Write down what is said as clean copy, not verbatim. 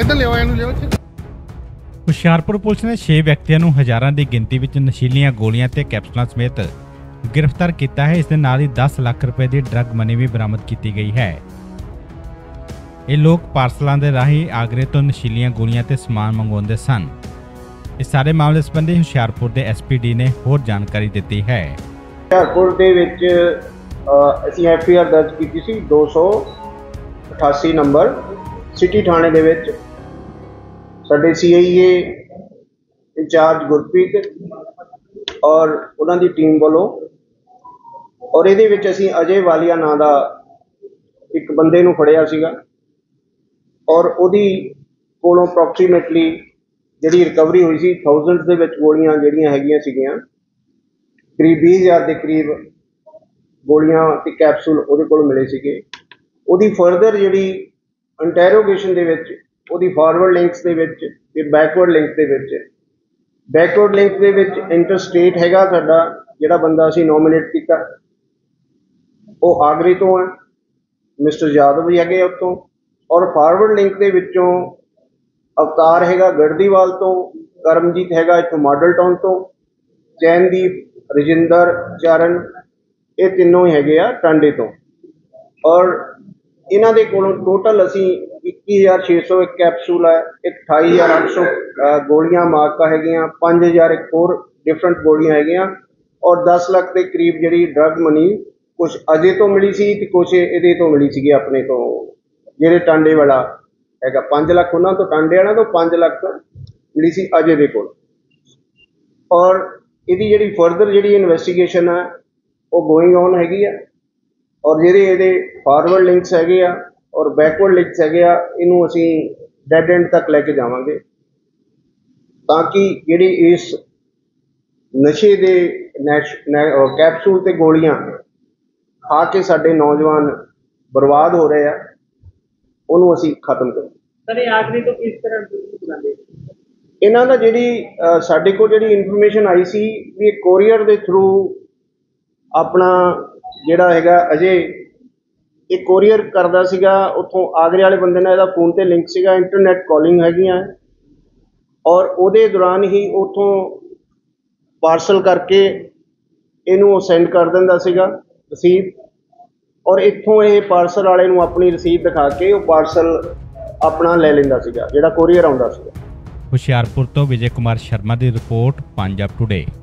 Hoshiarpur police ने 6 ਵਿਅਕਤੀਆਂ ਨੂੰ ਹਜ਼ਾਰਾਂ ਦੀ ਗਿਣਤੀ ਵਿੱਚ ਨਸ਼ੀਲੀਆਂ ਗੋਲੀਆਂ ਤੇ ਕੈਪਸੂਲਾਂ ਸਮੇਤ गिरफ्तार किया है। इस दे नाल ही 10 लाख रुपए की ड्रग मनी भी बरामद की गई है। ये लोग पार्सलों के राही आगरे तो नशीलियां गोलियां ते समान मंगवाते सन। इस सारे मामले संबंधी हुशियारपुर के SP-D ने होर जानकारी दी है। हुशियारपुर दे विच असीं FIR दर्ज की सी 288 नंबर सिटी थाने दे विच साडे CIA इंचार्ज गुरप्रीत और उन्हां दी टीम वालों और ये असी अजय वालिया नां दा एक बंदे नूं फड़िया सीगा और उहदी कोलों अप्रोक्सीमेटली जिहड़ी रिकवरी हुई सी थाउजेंड्स दे विच गोलियां जिहड़ियां हैगियां सीगियां करीब 20,000 के करीब गोलियां ते कैप्सूल उहदे कोल मिले सीगे। उहदी फर्दर जिहड़ी इंटैरोगेशन दे विच उहदी फॉरवर्ड लिंक्स दे विच ते बैकवर्ड लिंक दे विच बैकवर्ड लिंक दे विच इंटरस्टेट हैगा साडा जिहड़ा बंदा असीं नॉमिनेट कीता वो आगरे तो है मिस्टर यादव भी है उत्तों और फॉरवर्ड लिंक दे विचों अवतार हैगा गढ़दीवाल तो करमजीत हैगा इत्थों मॉडल टाउन तो चैनदीप रजिंदर चरण ये तीनों ही हैगे आ टांडे तो और इन्हां दे कोलों टोटल असीं 21,601 कैप्सूल है 28,800 गोलियां मार्का हैगियां 5,000 एक होर डिफरेंट गोलियां हैगियां और 10 लाख के करीब जिहड़ी ड्रग मनी कुछ अजय तो मिली सी ते कुछ इहदे तो मिली सी अपने तो जिहड़े टांडे वाला हैगा 5 लाख उन्हां तो टांडे वाला तो 5 लाख मिली सी अजय दे कोल और इहदी जिहड़ी फर्दर जिहड़ी इन्वेस्टिगेशन है वो गोइंग ऑन हैगी आ और जिहड़े इहदे फॉरवर्ड लिंक्स हैगे आ और बैकवर्ड लिंक्स हैगे आ इनू असीं डैड एंड तक लैके जावांगे ताकि जिहड़ी इस नशे दे कैप्सूल ते गोलियां खा के साडे नौजवान बर्बाद हो रहे हैं उन्होंने असीं खत्म करें। इन्हां दा जिहड़ी साडे कोल जिहड़ी इन्फॉर्मेशन आई सी भी कोरीयर दे थ्रू अपना जिहड़ा हैगा अजय एक कोरीयर करदा सीगा उत्थों आगरे वाले बंदे नाल इहदा फोन ते लिंक सीगा इंटरनेट कॉलिंग हैगियां और उहदे दौरान ही उत्थों पार्सल करके इनू सेंड कर दिंदा सीगा रसीद और इत्थों ये पार्सल वाले नू अपनी रसीद दिखा के वो पार्सल अपना ले लैंदा सीगा जिहड़ा कोरीयर आउंदा सीगा। हुशियारपुर तो विजय कुमार शर्मा की रिपोर्ट पंजाब टुडे।